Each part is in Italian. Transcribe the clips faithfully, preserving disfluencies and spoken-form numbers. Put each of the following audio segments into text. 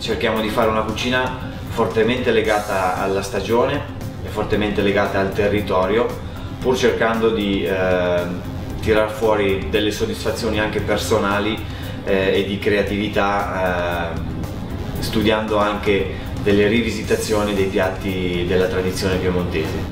cerchiamo di fare una cucina fortemente legata alla stagione e fortemente legata al territorio, pur cercando di eh, tirar fuori delle soddisfazioni anche personali eh, e di creatività, eh, studiando anche delle rivisitazioni dei piatti della tradizione piemontese.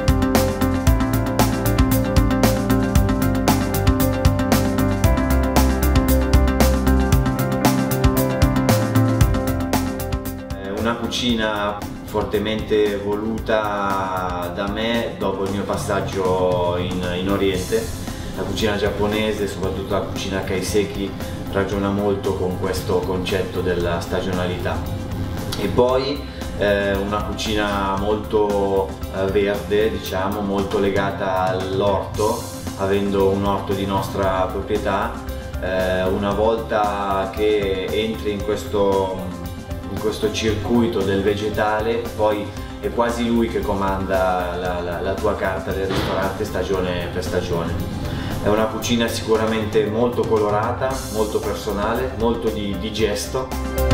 Una cucina fortemente voluta da me dopo il mio passaggio in, in Oriente. La cucina giapponese, soprattutto la cucina kaiseki, ragiona molto con questo concetto della stagionalità. E poi eh, una cucina molto eh, verde, diciamo, molto legata all'orto, avendo un orto di nostra proprietà. Eh, una volta che entri in questo in questo circuito del vegetale, poi è quasi lui che comanda la, la, la tua carta del ristorante stagione per stagione. È una cucina sicuramente molto colorata, molto personale, molto di, di gesto.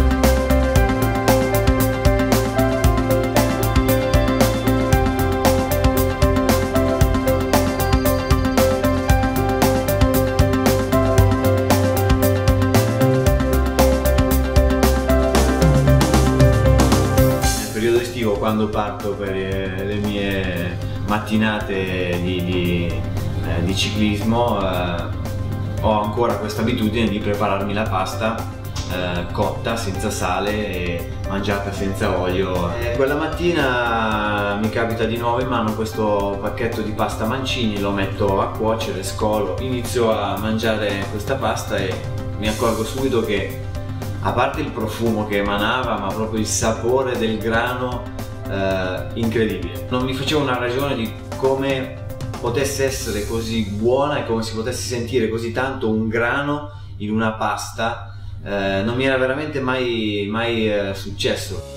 Quando parto per le mie mattinate di, di, eh, di ciclismo eh, ho ancora questa abitudine di prepararmi la pasta eh, cotta, senza sale e mangiata senza olio. E quella mattina mi capita di nuovo in mano questo pacchetto di pasta Mancini, lo metto a cuocere, scolo, inizio a mangiare questa pasta e mi accorgo subito che, a parte il profumo che emanava, ma proprio il sapore del grano Uh, incredibile. Non mi facevo una ragione di come potesse essere così buona e come si potesse sentire così tanto un grano in una pasta. Uh, non mi era veramente mai, mai uh, successo.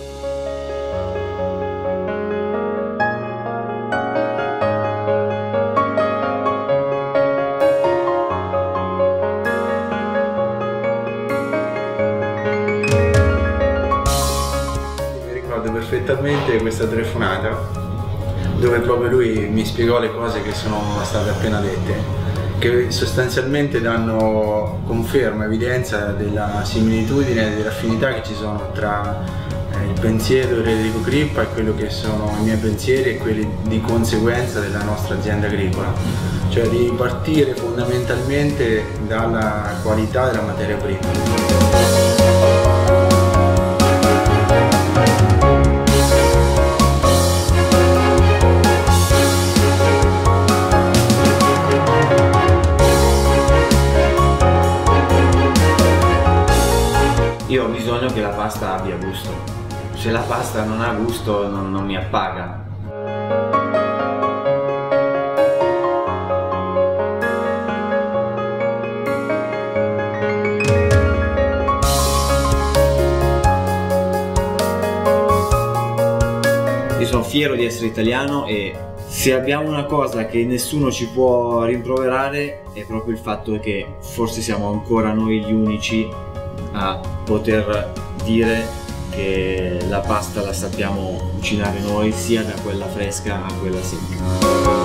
Perfettamente questa telefonata dove proprio lui mi spiegò le cose che sono state appena dette, che sostanzialmente danno conferma, evidenza della similitudine e dell'affinità che ci sono tra eh, il pensiero di Federico Crippa e quello che sono i miei pensieri e quelli di conseguenza della nostra azienda agricola, cioè di partire fondamentalmente dalla qualità della materia prima. Io ho bisogno che la pasta abbia gusto. Se la pasta non ha gusto non, non mi appaga. Io sono fiero di essere italiano e se abbiamo una cosa che nessuno ci può rimproverare è proprio il fatto che forse siamo ancora noi gli unici a poter dire che la pasta la sappiamo cucinare noi, sia da quella fresca a quella secca.